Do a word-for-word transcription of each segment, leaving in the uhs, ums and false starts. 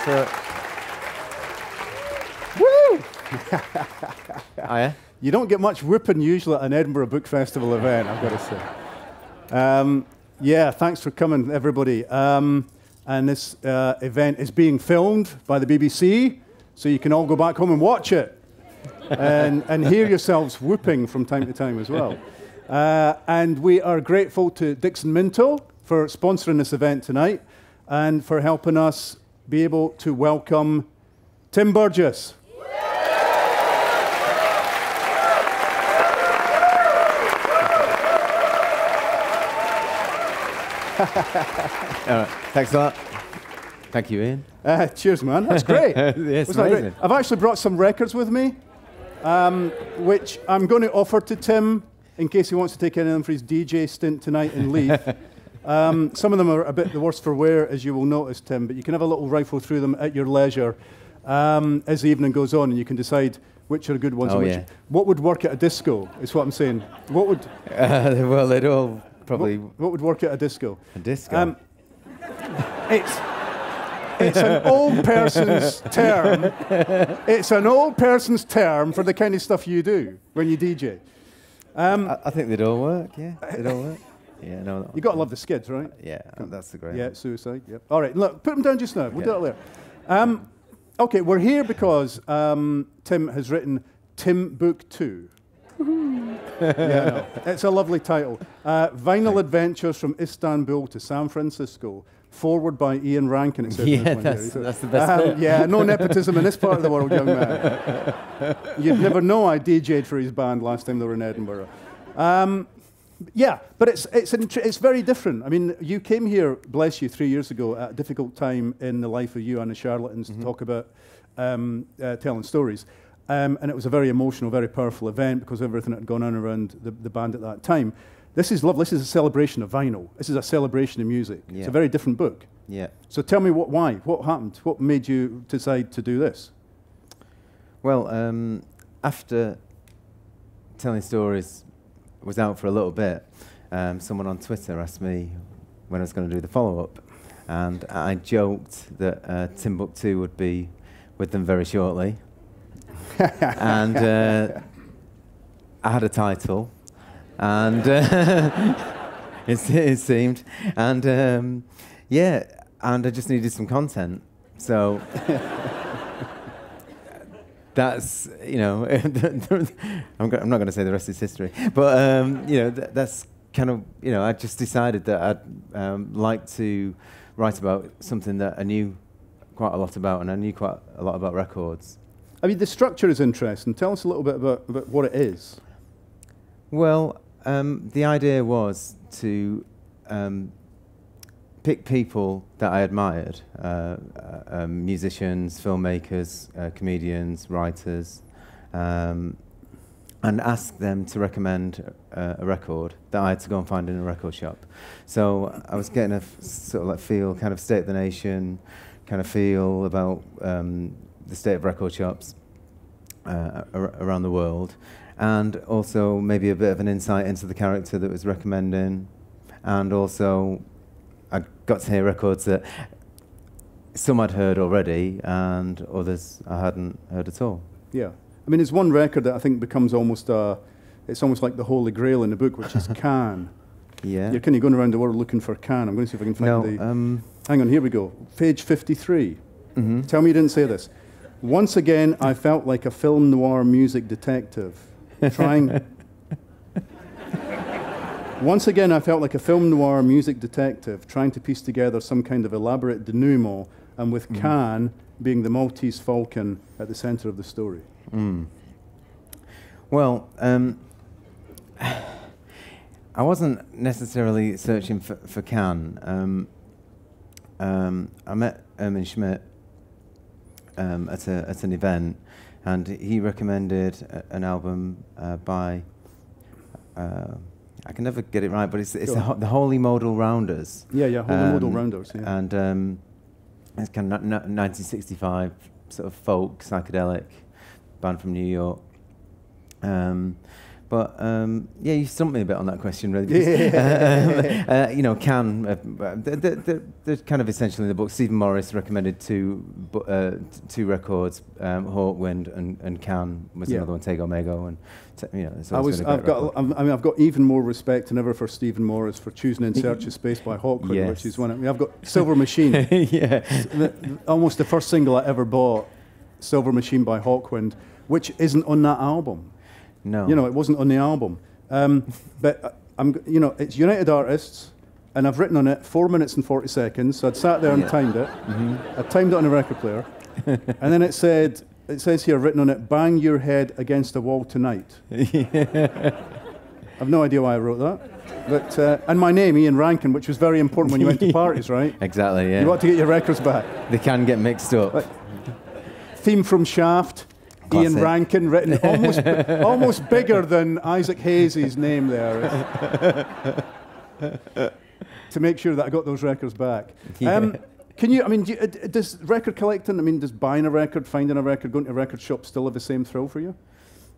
for... Woo! Oh, yeah? You don't get much whooping usually at an Edinburgh Book Festival event, I've got to say. Um, yeah, thanks for coming, everybody. Um, and this uh, event is being filmed by the B B C, so you can all go back home and watch it and, and hear yourselves whooping from time to time as well. Uh, and we are grateful to Dixon Minto for sponsoring this event tonight and for helping us be able to welcome Tim Burgess. All right. Thanks a lot. Thank you, Ian. Uh, cheers, man. That's great. Yes, Wasn't that amazing. great? I've actually brought some records with me, um, which I'm going to offer to Tim in case he wants to take any of them for his D J stint tonight and leave. um, some of them are a bit the worse for wear, as you will notice, Tim, but you can have a little rifle through them at your leisure um, as the evening goes on, and you can decide which are good ones Oh, and which... yeah. What would work at a disco, is what I'm saying. What would... Uh, well, they'd all probably... What, what would work at a disco? A disco? Um, it's... It's an old person's term. It's an old person's term for the kind of stuff you do when you D J. Um, I, I think they'd all work, yeah. They'd all work. Yeah, no. you got to love the Skids, right? Yeah, that's the great Yeah, one. Suicide. Yep. All right, look, put them down just now. We'll Okay. do it later. Um, okay, we're here because um, Tim has written Tim Book Two. Yeah, no, it's a lovely title. Uh, Vinyl Adventures from Istanbul to San Francisco. Forward by Ian Rankin. It says Yeah, in this one that's, here. that's the best Um, bit. yeah, no nepotism in this part of the world, young man. You'd never know I D J'd for his band last time they were in Edinburgh. Um, yeah, but it's it's it's very different. I mean, you came here, bless you, three years ago at a difficult time in the life of you and the Charlatans Mm-hmm. to talk about um, uh, telling stories. Um, and it was a very emotional, very powerful event because of everything that had gone on around the, the band at that time. This is lovely. This is a celebration of vinyl. This is a celebration of music. Yeah. It's a very different book. Yeah. So tell me what, why? What happened? What made you decide to do this? Well, um, after telling stories was out for a little bit, um, someone on Twitter asked me when I was going to do the follow-up, and I joked that uh, Tim Book Two would be with them very shortly. And uh, I had a title, and uh, it, it seemed, and um, yeah, and I just needed some content. So that's, you know, I'm, go I'm not going to say the rest is history, but um, you know, th that's kind of, you know, I just decided that I'd um, like to write about something that I knew quite a lot about, and I knew quite a lot about records. I mean, the structure is interesting. Tell us a little bit about, about what it is. Well, um, the idea was to um, pick people that I admired, uh, uh, um, musicians, filmmakers, uh, comedians, writers, um, and ask them to recommend uh, a record that I had to go and find in a record shop. So I was getting a f sort of like feel, kind of state of the nation, kind of feel about um, the state of record shops uh, ar around the world, and also maybe a bit of an insight into the character that was recommending, and also I got to hear records that some I'd heard already and others I hadn't heard at all. Yeah. I mean, there's one record that I think becomes almost, uh, it's almost like the Holy Grail in the book, which is Can. Yeah. You're kind of going around the world looking for Can. I'm going to see if I can find No, the... um, Hang on, here we go. Page fifty-three. mm-hmm. Tell me you didn't say this. Once again, I felt like a film noir music detective. Trying... Once again, I felt like a film noir music detective trying to piece together some kind of elaborate denouement, and with mm. Can being the Maltese falcon at the center of the story. Mm. Well, um, I wasn't necessarily searching for, for Can. Um, um, I met Ermin Schmidt um, at, a, at an event, and he recommended a, an album uh, by, uh, I can never get it right, but it's, it's the, ho the Holy Modal Rounders. Yeah, yeah, Holy um, Modal Rounders, yeah. And um, it's kind of nineteen sixty-five sort of folk, psychedelic band from New York. Um, But um, yeah, you stumped me a bit on that question, really. Because, uh, uh, you know, can uh, they're, they're, they're kind of essentially in the book. Stephen Morris recommended two uh, two records, um, Hawk, Wind, and, and Can was yeah. another one, Tego Mego, and t you know. It's I was, I've got, I mean, I've got even more respect than ever for Stephen Morris for choosing In Search of Space by Hawkwind, yes. which is one. I mean, I've got Silver Machine, yeah, the, almost the first single I ever bought, Silver Machine by Hawkwind, which isn't on that album. No. You know, it wasn't on the album. Um, but uh, I'm, you know, it's United Artists, and I've written on it four minutes and forty seconds. So I'd sat there and yeah. timed it. Mm-hmm. I timed it on a record player, and then it said, it says here, written on it, "Bang your head against the wall tonight." Yeah. I've no idea why I wrote that, but uh, and my name, Ian Rankin, which was very important when you went to parties, right? Exactly. Yeah. You want to get your records back. They can get mixed up. Like, theme from Shaft. Classic. Ian Rankin, written almost almost bigger than Isaac Hayes' name there, to make sure that I got those records back. Yeah. Um, can you, I mean, do you, uh, does record collecting, I mean, does buying a record, finding a record, going to a record shop still have the same thrill for you?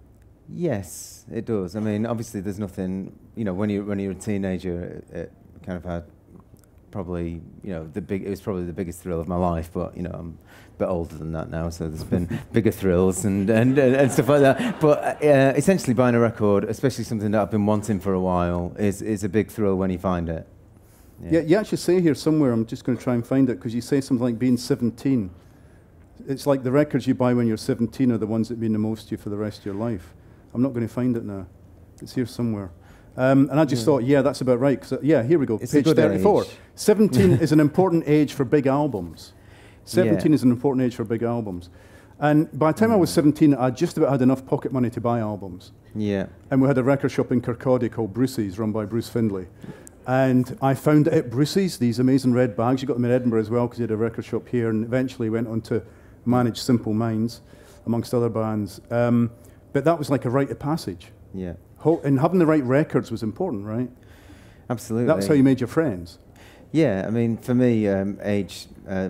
Yes, it does. I mean, obviously there's nothing, you know, when, you, when you're a teenager, it, it kind of had probably, you know, the big, it was probably the biggest thrill of my life, but, you know, I'm a bit older than that now, so there's been bigger thrills and, and, and stuff like that. But uh, essentially buying a record, especially something that I've been wanting for a while, is, is a big thrill when you find it. Yeah, yeah, you actually say here somewhere, I'm just going to try and find it, because you say something like being seventeen. It's like the records you buy when you're seventeen are the ones that mean the most to you for the rest of your life. I'm not going to find it now. It's here somewhere. Um, and I just yeah. thought, yeah, that's about right. Cause, uh, yeah, here we go, it's page thirty-four. Age. seventeen is an important age for big albums. seventeen yeah. is an important age for big albums. And by the time mm. I was seventeen, I just about had enough pocket money to buy albums. Yeah. And we had a record shop in Kirkcaldy called Brucey's, run by Bruce Findlay. And I found it at Brucey's, these amazing red bags. You got them in Edinburgh as well, because you had a record shop here, and eventually went on to manage Simple Minds, amongst other bands. Um, but that was like a rite of passage. Yeah. Ho and having the right records was important, right? Absolutely. That was how you made your friends. Yeah, I mean, for me, um, age uh,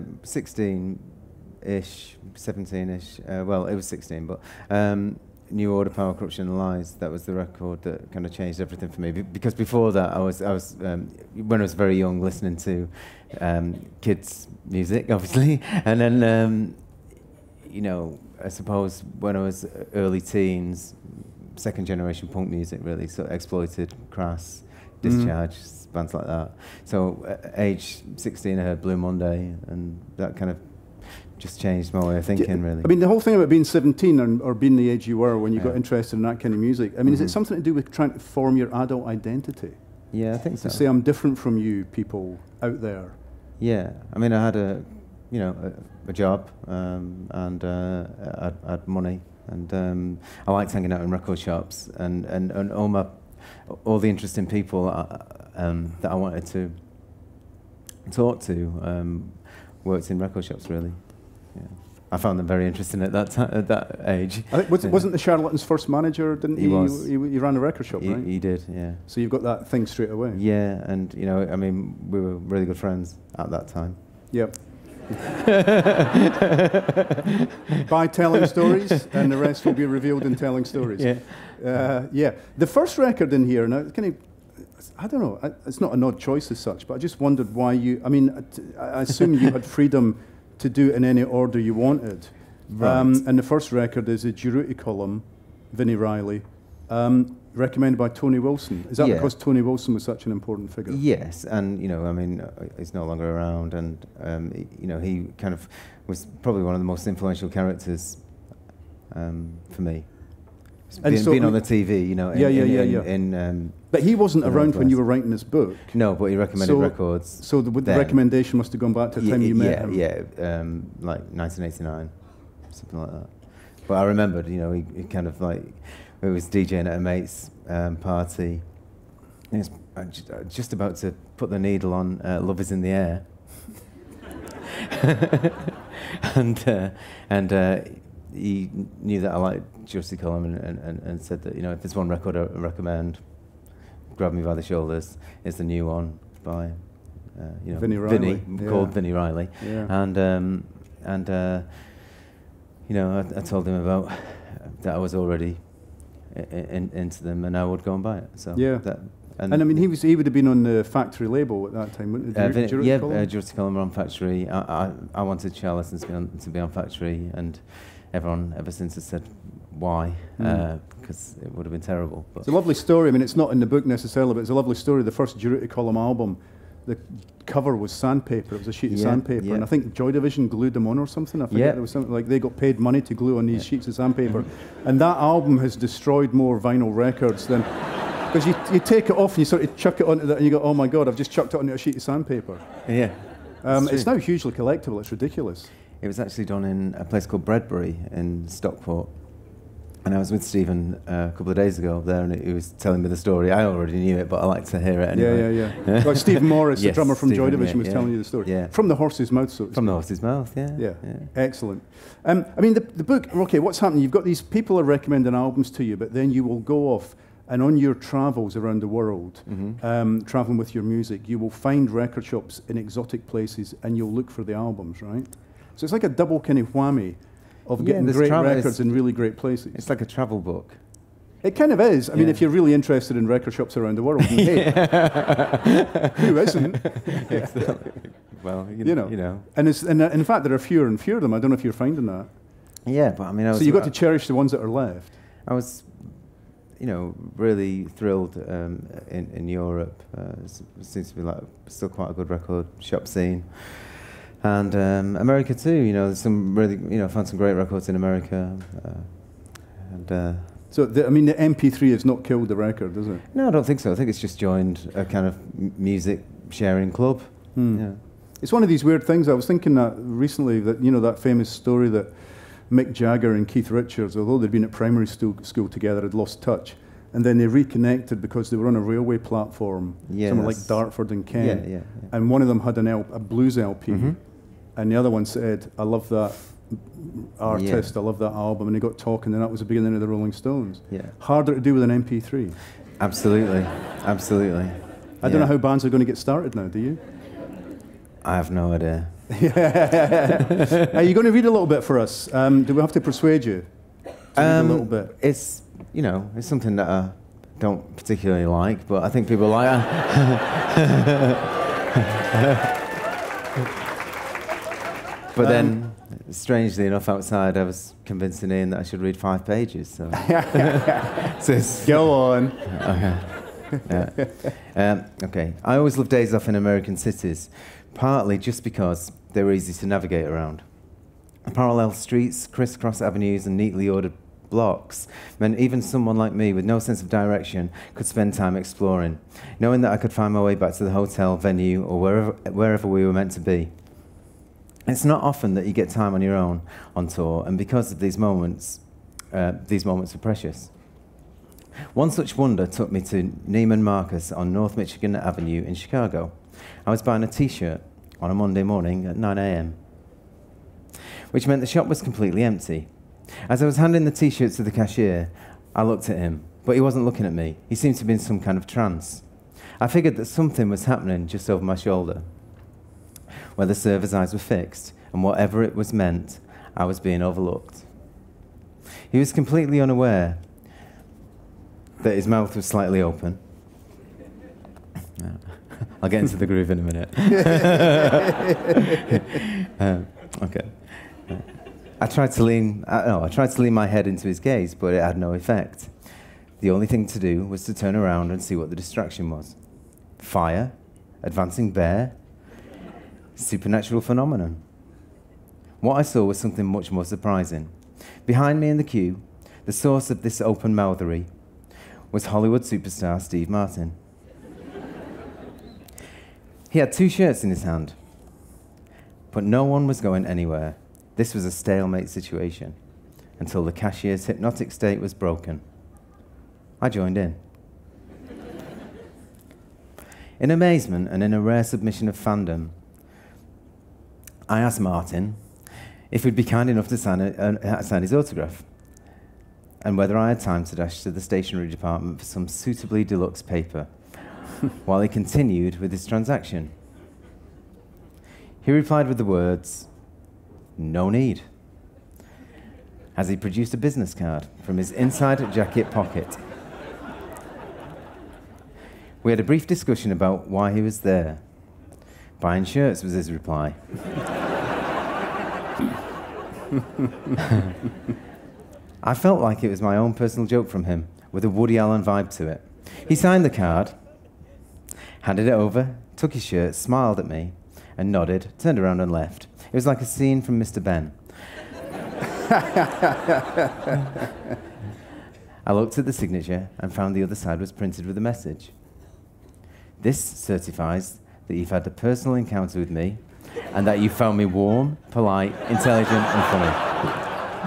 sixteen-ish, seventeen-ish, uh, well, it was sixteen, but um, New Order, Power, Corruption and Lies, that was the record that kind of changed everything for me. Be because before that, I was, I was um, when I was very young, listening to um, kids' music, obviously, and then, um, you know, I suppose when I was early teens, second generation punk music, really, so Exploited, Crass, Discharge, mm. bands like that. So uh, age sixteen, I heard Blue Monday, and that kind of just changed my way of thinking, really. I mean, the whole thing about being seventeen or, or being the age you were when you yeah. got interested in that kind of music, I mean, mm-hmm. is it something to do with trying to form your adult identity? Yeah, I think so. To say, I'm different from you people out there. Yeah, I mean, I had a, you know, a, a job, um, and uh, I, had, I had money, and um, I liked hanging out in record shops, and, and, and all my, all the interesting people I, um, that I wanted to talk to um, worked in record shops, really. Yeah. I found them very interesting at that time, at that age. I think, was, yeah. wasn't the Charlatans' first manager? Didn't he? He was. He, he ran a record shop, he, right? He did, yeah. So you've got that thing straight away. Yeah, and you know, I mean, we were really good friends at that time. Yep. By telling stories, and the rest will be revealed in telling stories. Yeah. Uh, yeah. The first record in here, now, can I, I don't know, it's not an odd choice as such, but I just wondered why you, I mean, I assume you had freedom to do it in any order you wanted. Right. Um, and the first record is a Durutti column, Vinnie Riley, um, recommended by Tony Wilson. Is that yeah. because Tony Wilson was such an important figure? Yes, and you know, I mean, uh, he's no longer around, and um, he, you know, he kind of was probably one of the most influential characters um, for me. And being, so being on the T V, you know, in, yeah, yeah, in, yeah, in, yeah. in um, but he wasn't around when you were writing this book. No, but he recommended so, records. So the, the recommendation must have gone back to the time yeah, you met yeah, him. Yeah, yeah, um, like nineteen eighty-nine, something like that. But I remembered, you know, he, he kind of like, it was DJing at a mate's um, party. He was just about to put the needle on uh, Love Is in the Air. and uh, and uh, he knew that I liked Justy Cullum, and, and, and said that, you know, if there's one record I recommend, grab me by the shoulders, it's the new one by, uh, you know, Vinnie Riley. Vinnie, yeah. called Vinnie Riley. Yeah. And, um, and uh, you know, I, I told him about that I was already in, into them, and I would go and buy it. So yeah. That, and, and I mean, he was he would have been on the Factory label at that time, wouldn't he? Uh, Vin- yeah, uh, Jurassic Column were on Factory. I, I, I wanted Charlatans to be on to be on Factory, and everyone ever since has said why, because mm. uh, it would have been terrible. But it's a lovely story. I mean, it's not in the book necessarily, but it's a lovely story. The first Jurassic Column album, the cover was sandpaper. It was a sheet of yeah, sandpaper, yeah. and I think Joy Division glued them on or something. I forget. Yeah. There was something like they got paid money to glue on these yeah. sheets of sandpaper, and that album has destroyed more vinyl records than. Because you, you take it off and you sort of chuck it onto that, and you go, oh my God, I've just chucked it onto a sheet of sandpaper. Yeah. Um, it's now hugely collectible. It's ridiculous. It was actually done in a place called Bredbury in Stockport. And I was with Stephen uh, a couple of days ago there, and he was telling me the story. I already knew it, but I like to hear it anyway. Yeah, yeah, yeah. Like Stephen Morris, yes, the drummer from Stephen, Joy Division, yeah, was yeah. telling you the story. Yeah. From the horse's mouth, so to From the speak. horse's mouth, yeah. Yeah, yeah. Excellent. Um, I mean, the, the book, okay, what's happening? You've got these people are recommending albums to you, but then you will go off, and on your travels around the world, Mm-hmm. um, traveling with your music, you will find record shops in exotic places, and you'll look for the albums, right? So it's like a double kind of whammy of Yeah, getting this great travel records is- in really great places. It's like a travel book. It kind of is. I mean, Yeah. if you're really interested in record shops around the world, and hey, who isn't? Well, you, You know. you know. And, it's, and uh, in fact, there are fewer and fewer of them. I don't know if you're finding that. Yeah, but I mean, I was. So you've got to cherish the ones that are left. I was, you know, really thrilled um, in in Europe. Uh, it seems to be like still quite a good record shop scene, and um, America too. You know, there's some really, you know, found some great records in America, uh, and. Uh, So, the, I mean, the M P three has not killed the record, does it? no, I don't think so. I think it's just joined a kind of m- music sharing club. Hmm. Yeah. It's one of these weird things. I was thinking that recently that, you know, that famous story that Mick Jagger and Keith Richards, although they'd been at primary school, school together, had lost touch. And then they reconnected because they were on a railway platform, Yeah, somewhere like that's- Dartford and Kent. Yeah, yeah, yeah. And one of them had an L- a blues L P, Mhm. and the other one said, I love that artist, I love that album. And they got talking, and that was the beginning of the Rolling Stones. Yeah. Harder to do with an M P three. Absolutely, absolutely. I don't know how bands are going to get started now, do you? I have no idea. Are you going to read a little bit for us? Um, do we have to persuade you to read a little bit? It's, you know, it's something that I don't particularly like, but I think people like it. But Um, then, strangely enough, outside I was convincing Ian that I should read five pages. So, so it's, Go on. okay. Yeah. Um, okay. I always loved days off in American cities, partly just because they were easy to navigate around. Parallel streets, crisscross avenues, and neatly ordered blocks meant even someone like me with no sense of direction could spend time exploring, knowing that I could find my way back to the hotel, venue, or wherever, wherever we were meant to be. It's not often that you get time on your own on tour, and because of these moments, uh, these moments are precious. One such wonder took me to Neiman Marcus on North Michigan Avenue in Chicago. I was buying a T-shirt on a Monday morning at nine a.m., which meant the shop was completely empty. As I was handing the T-shirt to the cashier, I looked at him, but he wasn't looking at me. He seemed to be in some kind of trance. I figured that something was happening just over my shoulder, where the server's eyes were fixed, and whatever it was meant, I was being overlooked. He was completely unaware that his mouth was slightly open. I'll get into the groove in a minute. um, okay. I tried to lean. Uh, no, I tried to lean my head into his gaze, but it had no effect. The only thing to do was to turn around and see what the distraction was. Fire, advancing bear, supernatural phenomenon. What I saw was something much more surprising. Behind me in the queue, the source of this open mouthery was Hollywood superstar Steve Martin. He had two shirts in his hand, but no one was going anywhere. This was a stalemate situation until the cashier's hypnotic state was broken. I joined in. In amazement and in a rare submission of fandom, I asked Martin if he'd be kind enough to sign, a, uh, sign his autograph, and whether I had time to dash to the stationery department for some suitably deluxe paper, while he continued with his transaction. He replied with the words, "No need." as he produced a business card from his inside jacket pocket. We had a brief discussion about why he was there. Buying shirts was his reply. I felt like it was my own personal joke from him, with a Woody Allen vibe to it. He signed the card, handed it over, took his shirt, smiled at me, and nodded, turned around and left. It was like a scene from Mister Ben. I looked at the signature and found the other side was printed with a message. This certifies that you've had a personal encounter with me and that you found me warm, polite, intelligent, and funny.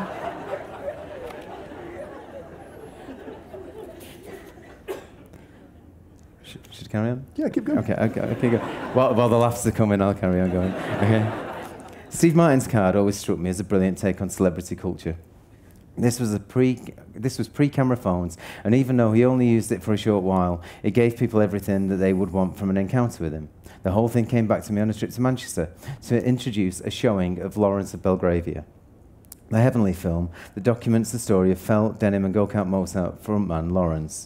Should, should I carry on? Yeah, keep going. Okay, okay, okay, go. While, while the laughs are coming, I'll carry on going. Okay. Steve Martin's card always struck me as a brilliant take on celebrity culture. This was a pre, this was pre-camera phones, and even though he only used it for a short while, it gave people everything that they would want from an encounter with him. The whole thing came back to me on a trip to Manchester to introduce a showing of Lawrence of Belgravia, the heavenly film that documents the story of felt, denim and go-kart Mozart frontman Lawrence.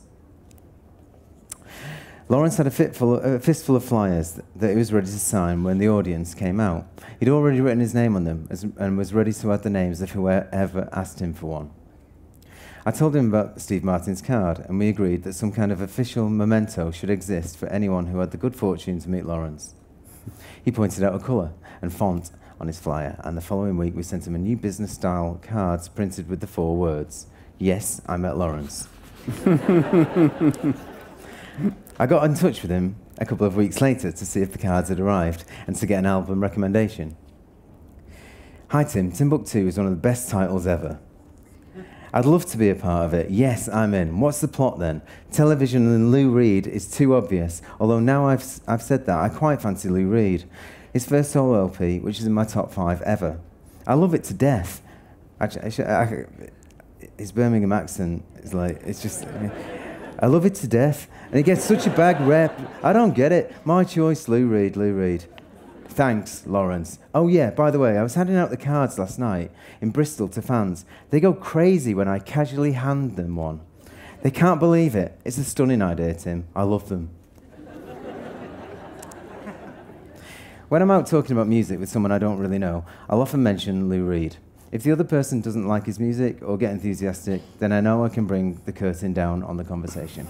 Lawrence had a, fitful, a fistful of flyers that he was ready to sign when the audience came out. He'd already written his name on them as, and was ready to add the names if whoever asked him for one. I told him about Steve Martin's card, and we agreed that some kind of official memento should exist for anyone who had the good fortune to meet Lawrence. He pointed out a colour and font on his flyer, and the following week we sent him a new business-style cards printed with the four words, "Yes, I met Lawrence." I got in touch with him a couple of weeks later to see if the cards had arrived and to get an album recommendation. Hi Tim, Timbuktu is one of the best titles ever. I'd love to be a part of it. Yes, I'm in. What's the plot then? Television and Lou Reed is too obvious, although now I've, I've said that, I quite fancy Lou Reed. His first solo L P, which is in my top five ever. I love it to death. Actually, I, I, his Birmingham accent is like, it's just... I love it to death, and it gets such a bad rep. I don't get it. My choice, Lou Reed, Lou Reed. Thanks, Lawrence. Oh yeah, by the way, I was handing out the cards last night in Bristol to fans. They go crazy when I casually hand them one. They can't believe it. It's a stunning idea, Tim. I love them. When I'm out talking about music with someone I don't really know, I'll often mention Lou Reed. If the other person doesn't like his music or get enthusiastic, then I know I can bring the curtain down on the conversation.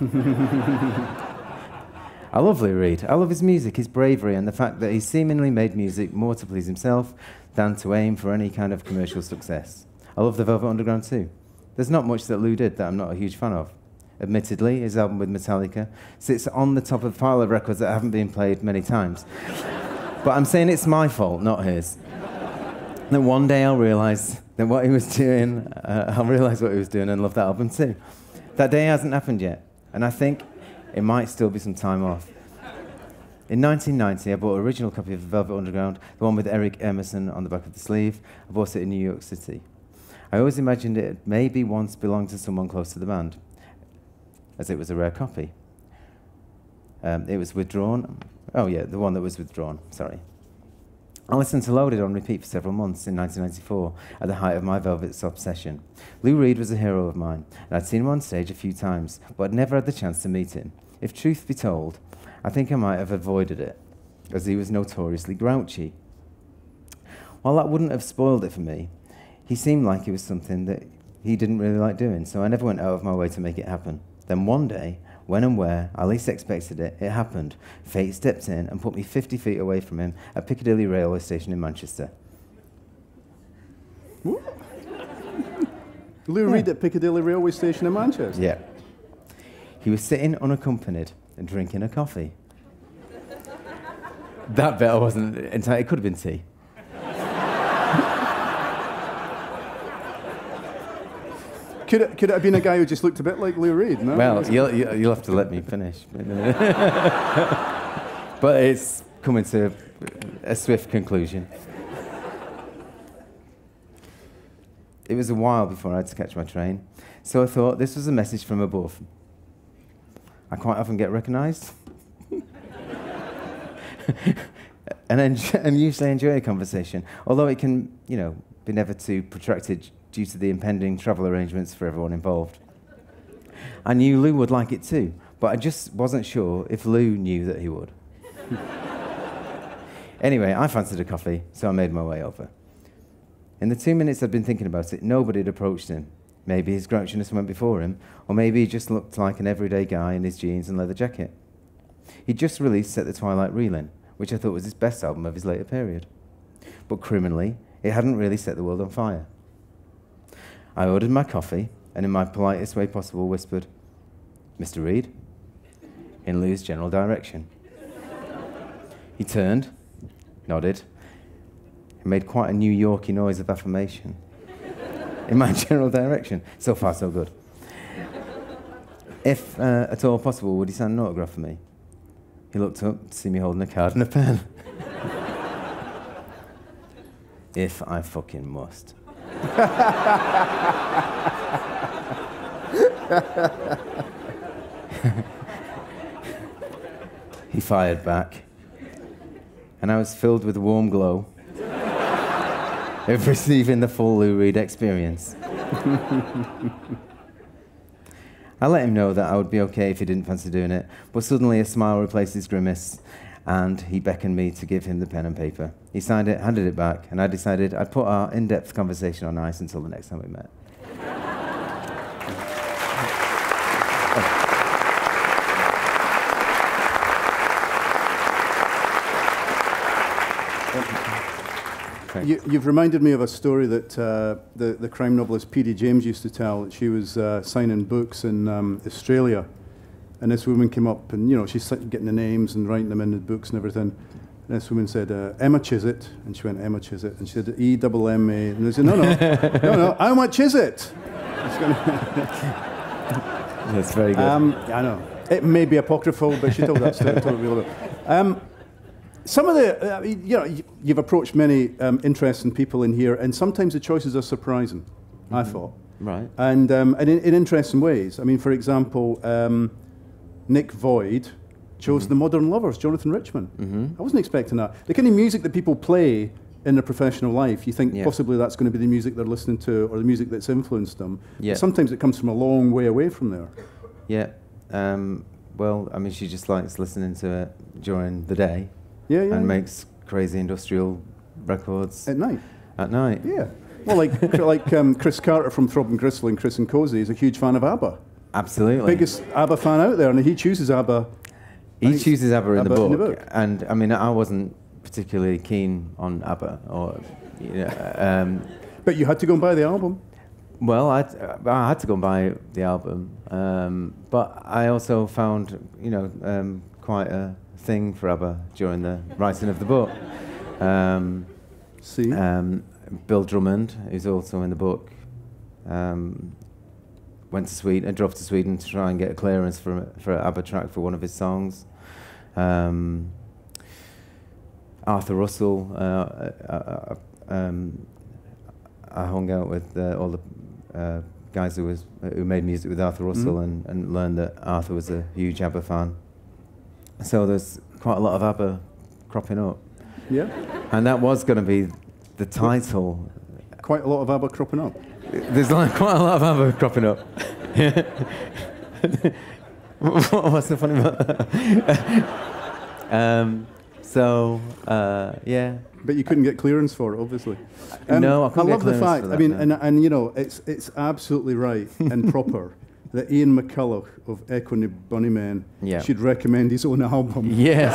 I love Lou Reed. I love his music, his bravery, and the fact that he's seemingly made music more to please himself than to aim for any kind of commercial success. I love the Velvet Underground too. There's not much that Lou did that I'm not a huge fan of. Admittedly, his album with Metallica sits on the top of a pile of records that haven't been played many times. But I'm saying it's my fault, not his. Then one day I'll realise that what he was doing, uh, I'll realise what he was doing and love that album too. That day hasn't happened yet, and I think it might still be some time off. In nineteen ninety, I bought an original copy of Velvet Underground, the one with Eric Emerson on the back of the sleeve. I bought it in New York City. I always imagined it maybe once belonged to someone close to the band, as it was a rare copy. Um, it was withdrawn. Oh yeah, the one that was withdrawn, sorry. I listened to Loaded on repeat for several months in nineteen ninety-four, at the height of my Velvet obsession. Lou Reed was a hero of mine, and I'd seen him on stage a few times, but I'd never had the chance to meet him. If truth be told, I think I might have avoided it, as he was notoriously grouchy. While that wouldn't have spoiled it for me, he seemed like it was something that he didn't really like doing, so I never went out of my way to make it happen. Then one day, when and where I least expected it, it happened. Fate stepped in and put me fifty feet away from him at Piccadilly railway station in Manchester. Lou yeah. Reed at Piccadilly railway station in Manchester? Yeah. He was sitting unaccompanied and drinking a coffee. That bit I wasn't entirely, it could have been tea. Could it, could it have been a guy who just looked a bit like Lou Reed? No? Well, you'll, you'll have to let me finish. But it's coming to a swift conclusion. It was a while before I had to catch my train, so I thought this was a message from above. I quite often get recognised. and, enjoy, and usually enjoy a conversation, although it can, you know, be never too protracted due to the impending travel arrangements for everyone involved. I knew Lou would like it too, but I just wasn't sure if Lou knew that he would. Anyway, I fancied a coffee, so I made my way over. In the two minutes I'd been thinking about it, nobody had approached him. Maybe his grouchiness went before him, or maybe he just looked like an everyday guy in his jeans and leather jacket. He'd just released Set the Twilight Reeling, which I thought was his best album of his later period. But criminally, it hadn't really set the world on fire. I ordered my coffee, and in my politest way possible whispered, "Mister Reed," in Lou's general direction. He turned, nodded, and made quite a New Yorky noise of affirmation. In my general direction. So far, so good. If uh, at all possible, would he sign an autograph for me? He looked up to see me holding a card and a pen. If I fucking must. He fired back, and I was filled with a warm glow of receiving the full Lou Reed experience. I let him know that I would be okay if he didn't fancy doing it, but suddenly a smile replaced his grimace, and he beckoned me to give him the pen and paper. He signed it, handed it back, and I decided I'd put our in-depth conversation on ice until the next time we met. You, you've reminded me of a story that uh, the, the crime novelist P D James used to tell. That she was uh, signing books in um, Australia, and this woman came up, and you know she's getting the names and writing them in the books and everything. And this woman said, uh, "Emma Chiswick," and she went, "Emma Chiswick," and she said, "E double M A," and they said, "No, no, no, no, how much is it?" That's very good. Um, I know it may be apocryphal, but she told that story. Told it really well. Um, Some of the, uh, you know, you've approached many um, interesting people in here, and sometimes the choices are surprising, mm-hmm. I thought. Right. And, um, and in, in interesting ways. I mean, for example, um, Nick Void chose mm-hmm. The Modern Lovers, Jonathan Richman. Mm-hmm. I wasn't expecting that. The kind of music that people play in their professional life, you think yeah. possibly that's going to be the music they're listening to or the music that's influenced them. Yeah. But sometimes it comes from a long way away from there. Yeah. Um, well, I mean, she just likes listening to it during the day. Yeah, yeah. And yeah. makes crazy industrial records at night. At night. Yeah. Well, like like um, Chris Carter from Throb and Gristle and Chris and Cozy is a huge fan of ABBA. Absolutely. Biggest ABBA fan out there, and he chooses ABBA. He chooses ABBA, in, ABBA the book, in the book. And I mean, I wasn't particularly keen on ABBA, or you know. Um, but you had to go and buy the album. Well, I I had to go and buy the album, um, but I also found you know um, quite a thing for ABBA during the writing of the book. Um, See? Um, Bill Drummond, who's also in the book, um, went to Sweden, drove to Sweden to try and get a clearance for for an ABBA track for one of his songs. Um, Arthur Russell, uh, uh, uh, um, I hung out with uh, all the uh, guys who was who made music with Arthur Russell, mm. and, and learned that Arthur was a huge ABBA fan. So there's quite a lot of ABBA cropping up. Yeah. And that was going to be the title. Quite a lot of ABBA cropping up. There's like quite a lot of ABBA cropping up. What's so funny about that? um, so, uh, yeah. But you couldn't get clearance for it, obviously. Um, no, I couldn't I love get the fact, for that, I mean, no. and, and you know, it's it's absolutely right and proper that Ian McCulloch of Echo and the Bunnymen yeah. should recommend his own album. Yes.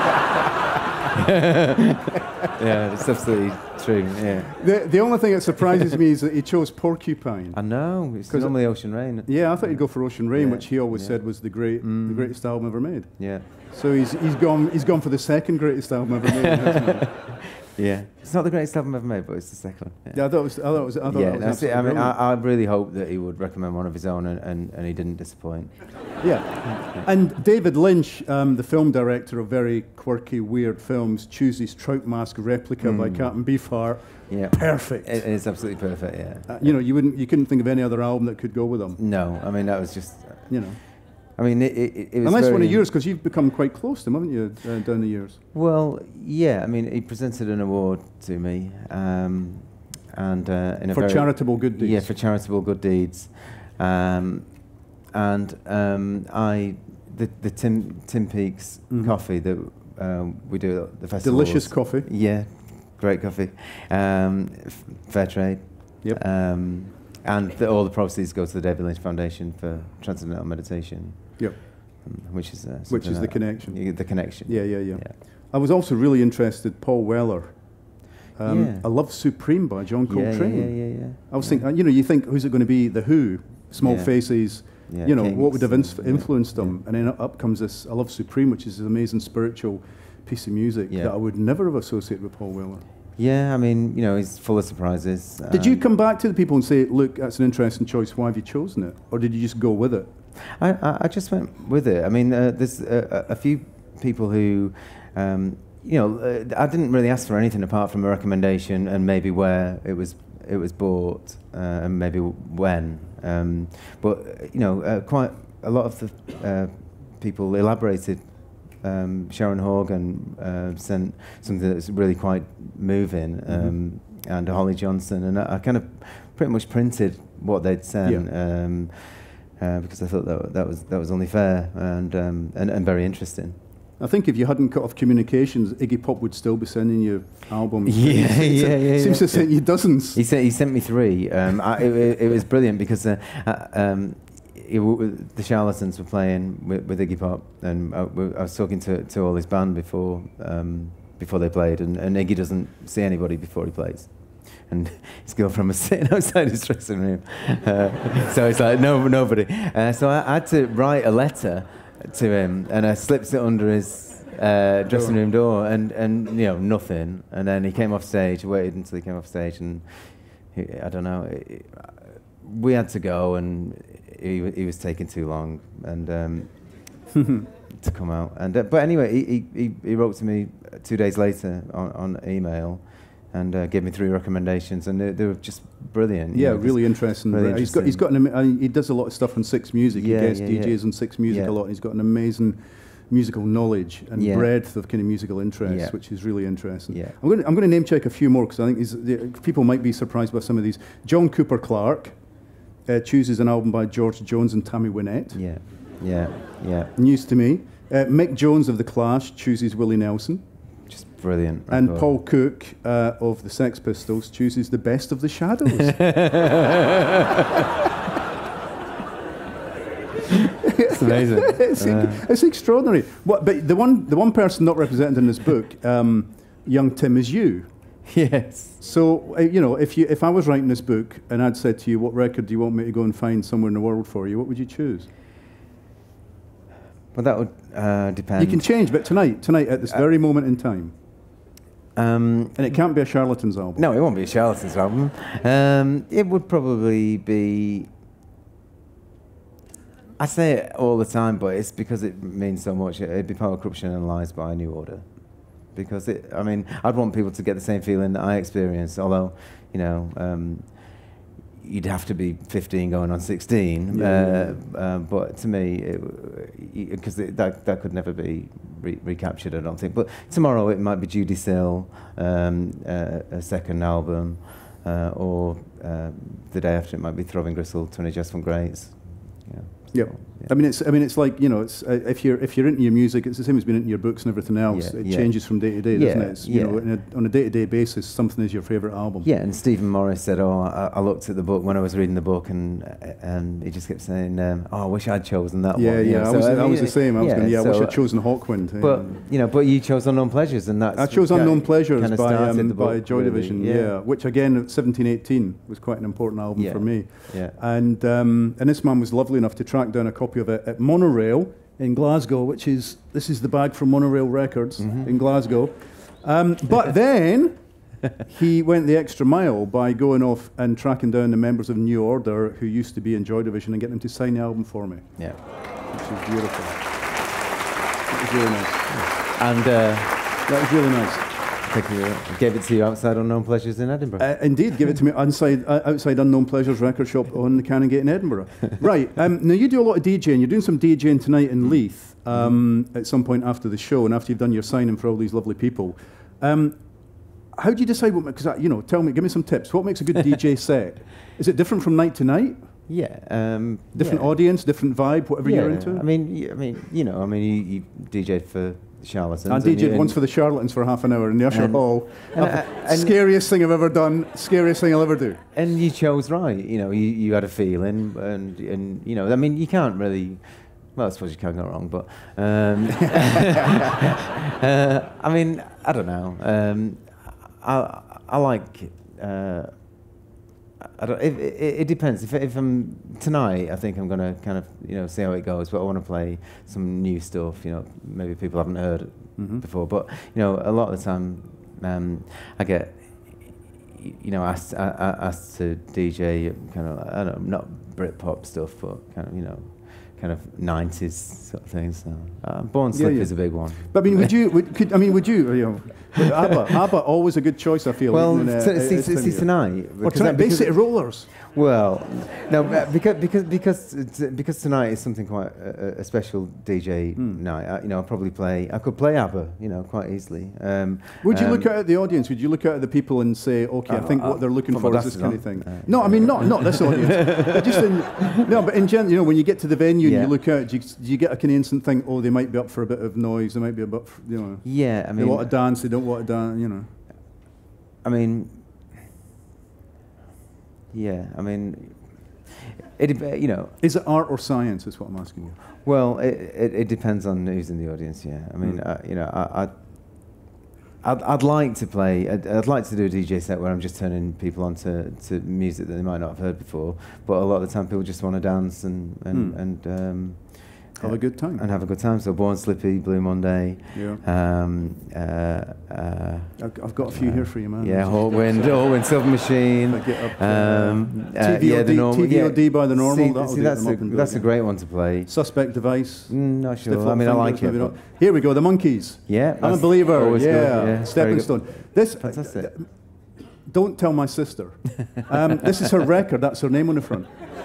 Yeah, it's absolutely true, yeah. The, the only thing that surprises me is that he chose Porcupine. I know, it's normally Ocean Rain. Yeah, I thought he'd go for Ocean Rain, yeah. which he always yeah. said was the great, mm. the greatest album ever made. Yeah. So he's he's gone he's gone for the second greatest album ever made, hasn't he? Yeah, it's not the greatest album ever made, but it's the second one. Yeah, yeah I thought it was. I thought it was. I thought yeah, it was that's it. I mean, brilliant. I, I really hope that he would recommend one of his own, and, and, and he didn't disappoint. Yeah, yeah. And David Lynch, um, the film director of very quirky, weird films, chooses Trout Mask Replica mm. by Captain Beefheart. Yeah, perfect. It is absolutely perfect. Yeah. Uh, you know, you wouldn't, you couldn't think of any other album that could go with them. No, I mean that was just. Uh, you know. I mean, it, it, it was Unless very one of yours, because you've become quite close to him, haven't you, uh, down the years? Well, yeah. I mean, he presented an award to me, um, and uh, in a for very, charitable good deeds. Yeah, for charitable good deeds, um, and um, I the the Tim Tim Peaks mm-hmm. coffee that um, we do at the festival. Delicious coffee. Yeah, great coffee, um, f- fair trade. Yep. Um, and the, all the proceeds go to the David Lynch Foundation for Transcendental Meditation. Yep. Um, which is uh, which is the that, connection. Yeah, the connection. Yeah, yeah, yeah, yeah. I was also really interested, Paul Weller. Um, yeah. I love Supreme by John Coltrane. Yeah, yeah, yeah, yeah. I was yeah. thinking, you know, you think, who's it going to be? The Who, Small yeah. Faces. Yeah, you know, Kings what would have ins- and, influenced yeah, them? And then up comes this I Love Supreme, which is an amazing spiritual piece of music yeah. that I would never have associated with Paul Weller. Yeah, I mean, you know, he's full of surprises. Did you um, come back to the people and say, look, that's an interesting choice, why have you chosen it? Or did you just go with it? I, I, I just went with it. I mean, uh, there's uh, a few people who, um, you know, uh, I didn't really ask for anything apart from a recommendation and maybe where it was it was bought uh, and maybe when. Um, but, you know, uh, quite a lot of the uh, people elaborated. Um, Sharon Horgan uh, sent something that's really quite moving, um, mm-hmm. and Holly Johnson, and I, I kind of pretty much printed what they'd sent, yeah. um, uh, because I thought that that was that was only fair and um, and, and very interesting. I think if you hadn't cut off communications, Iggy Pop would still be sending you albums. Yeah, yeah, yeah, yeah. Seems to have sent you dozens. He sent he sent me three. Um, I, it, it was brilliant because. Uh, uh, um, It w- the Charlatans were playing with, with Iggy Pop, and I, w- I was talking to, to all his band before um, before they played, and, and Iggy doesn't see anybody before he plays, and his girlfriend was sitting outside his dressing room, uh, so it's like no nobody. Uh, so I, I had to write a letter to him, and I slipped it under his uh, dressing room door, and, and you know nothing, and then he came off stage, waited until he came off stage, and he, I don't know, it, we had to go, and he, he was taking too long, and um, to come out. And uh, but anyway, he, he he wrote to me two days later on, on email, and uh, gave me three recommendations, and they, they were just brilliant. Yeah, know, really interesting. Really he's interesting. got he's got an, uh, he does a lot of stuff on Six Music. Yeah, he gets yeah, D Js yeah. on Six Music yeah. a lot. And he's got an amazing musical knowledge and yeah. breadth of kind of musical interest, yeah. which is really interesting. Yeah. I'm going I'm going to name check a few more because I think these, the, people might be surprised by some of these. John Cooper Clarke uh, chooses an album by George Jones and Tammy Wynette. Yeah, yeah, yeah. News to me. Uh, Mick Jones of The Clash chooses Willie Nelson. Just brilliant. And record. Paul Cook uh, of the Sex Pistols chooses The Best of the Shadows. It's amazing. it's, uh, it's extraordinary. What, but the one, the one person not represented in this book, um, young Tim, is you. Yes. So uh, you know, if you, if I was writing this book and I'd said to you, "What record do you want me to go and find somewhere in the world for you?" What would you choose? Well, that would uh, depend. You can change, but tonight, tonight at this uh, very moment in time, um, and it can't be a Charlatans album. No, it won't be a Charlatans album. Um, it would probably be. I say it all the time, but it's because it means so much. It'd be Power, Corruption and Lies by New Order. Because, it, I mean, I'd want people to get the same feeling that I experienced, although, you know, um, you'd have to be fifteen going on sixteen. Yeah, uh, yeah. Uh, but to me, because that, that could never be re- recaptured, I don't think. But tomorrow it might be Judy Sill, um, uh, a second album, uh, or uh, the day after it might be Throbbing Gristle, Tony Just from Grace. Yeah. Yep. So, yeah. I mean, it's. I mean, it's like, you know, it's uh, if you're if you're into your music, it's the same as being into your books and everything else. Yeah, it yeah. changes from day to day, doesn't Yeah, it? It's, you yeah. know, in a, on a day to day basis, something is your favourite album. Yeah, and Stephen Morris said, "Oh, I, I looked at the book when I was reading the book, and and he just kept saying, um, oh, I wish I'd chosen that Yeah, one." You yeah. know, I so, was, I I mean, was the same. I was yeah, going, yeah, I so, wish I'd chosen Hawkwind. But um, you know, but you chose Unknown Pleasures, and that's I chose kind Unknown of, Pleasures kind of by started um, the book, by Joy really. Division. Yeah. Yeah, which again, at seventeen eighteen was quite an important album Yeah, for me. yeah. And um, and this man was lovely enough to track down a copy of it at Monorail in Glasgow, which is this is the bag from Monorail Records Mm-hmm. in Glasgow. Um, but then he went the extra mile by going off and tracking down the members of New Order who used to be in Joy Division and getting them to sign the album for me. Yeah. Which is beautiful. It was really nice. And uh, That was really nice. I think you gave it to you outside Unknown Pleasures in Edinburgh. Uh, indeed, give it to me inside, uh, outside Unknown Pleasures record shop on the Canongate in Edinburgh. Right, um, now you do a lot of DJing. You're doing some DJing tonight in Leith um, mm-hmm. at some point after the show and after you've done your signing for all these lovely people. Um, how do you decide what? Because you know, tell me, give me some tips. What makes a good D J set? Is it different from night to night? Yeah. Um, different yeah. audience, different vibe, whatever yeah. you're into. I mean, y- I mean, you know, I mean, you, you D J'd for Charlatans. I D J'd once for the Charlatans for half an hour in the Usher and, Hall. and, uh, and scariest thing I've ever done. Scariest thing I'll ever do. And you chose right. You know, you, you had a feeling, and and you know, I mean, you can't really. Well, I suppose you can't go wrong, but um, uh, I mean, I don't know. Um, I I like. Uh, I don't, it, it, it depends. If, if I'm tonight, I think I'm gonna kind of you know see how it goes. But I want to play some new stuff. You know, maybe people haven't heard mm-hmm. before. But you know, a lot of the time, um, I get you know asked I, I asked to D J kind of I don't know, not Britpop stuff, but kind of you know. kind of nineties sort of things. So, uh, Born Slip yeah, yeah. is a big one. But I mean, would you? Would, could, I mean, would you? You know, ABBA, ABBA, always a good choice. I feel. Well, in, uh, t- see, see, see tonight. Or tonight, Bay City Rollers. Well, no, because because because because tonight is something quite a, a special D J mm. night. I, you know, I'll probably play. I could play ABBA, you know, quite easily. Um, would you um, look at the audience? Would you look at the people and say, okay, uh, I think uh, what they're looking for is this kind on. of thing? Uh, no, I mean not not this audience. But just in, no, but in general, you know, when you get to the venue yeah. and you look out, do you, do you get a kind of instant thing? Oh, they might be up for a bit of noise. They might be a bit, you know. Yeah, I mean, they want to dance. They don't want to dance. You know. I mean, yeah, I mean. It, you know, is it art or science? Is what I'm asking you. Well, it it, it depends on who's in the audience. Yeah, I mean, mm. uh, you know, I, I I'd I'd like to play. I'd, I'd like to do a D J set where I'm just turning people on to, to music that they might not have heard before. But a lot of the time, people just want to dance and and mm. and um, have a good time and have a good time. So Born Slippy, Blue Monday. Yeah. Um, uh, uh, I've, I've got a few uh, here for you, man. Yeah, Hawkwind, Hawkwind, Silver Machine. Up, um, uh, T V O D, yeah, the normal, T V O D yeah. by the Normal. See, see that's a that's a great one to play. Suspect Device. Mm, not sure. I mean, I like it. Not. Here we go. The Monkees. Yeah, I'm a believer. Yeah, good, yeah. Stepping Stone. This. Fantastic. Uh, don't tell my sister. um, this is her record. That's her name on the front.